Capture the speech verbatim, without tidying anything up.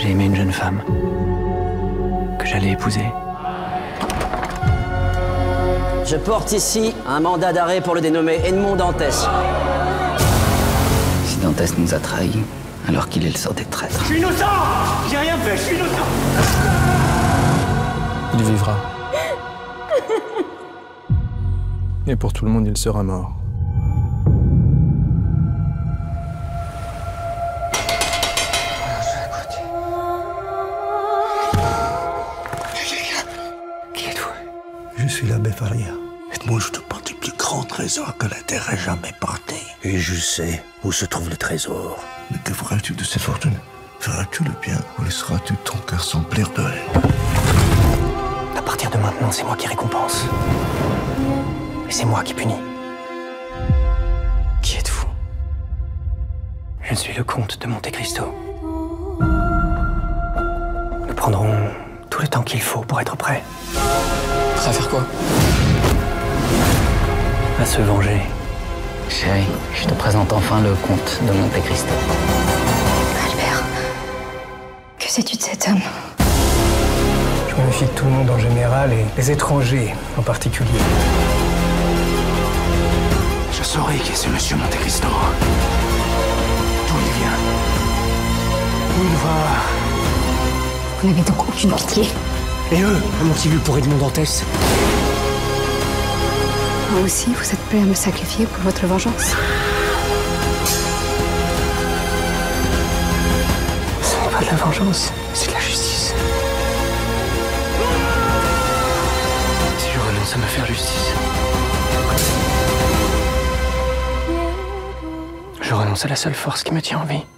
J'ai aimé une jeune femme que j'allais épouser. Je porte ici un mandat d'arrêt pour le dénommé Edmond Dantès. Si Dantès nous a trahis, alors qu'il est le sort des traîtres. Je suis innocent! J'ai rien fait, je suis innocent! Il vivra. Et pour tout le monde, il sera mort. Qui êtes-vous? Je suis l'abbé Faria. Edmond, je te porte le plus grand trésor que la terre ait jamais porté. Et je sais où se trouve le trésor. Mais que feras-tu de cette fortune? Feras-tu le bien ou laisseras-tu ton cœur s'emplir de haine? À partir de maintenant, c'est moi qui récompense. Et c'est moi qui punis. Qui êtes-vous? Je suis le comte de Monte Cristo. Nous prendrons tout le temps qu'il faut pour être prêts. Prêt à faire quoi? À se venger. Chérie, je te présente enfin le comte de Monte Cristo. Albert, que sais-tu de cet homme? Je me méfie de tout le monde en général et des étrangers en particulier. Je saurai qui est ce monsieur Monte Cristo. D'où il vient. Où il va. Vous n'avez donc aucune pitié? Et eux, m'ont-ils eu pour Edmond Dantès? Moi aussi, vous êtes prêt à me sacrifier pour votre vengeance? Ce n'est pas de la vengeance, c'est de la justice. Si je renonce à me faire justice, je renonce à la seule force qui me tient en vie.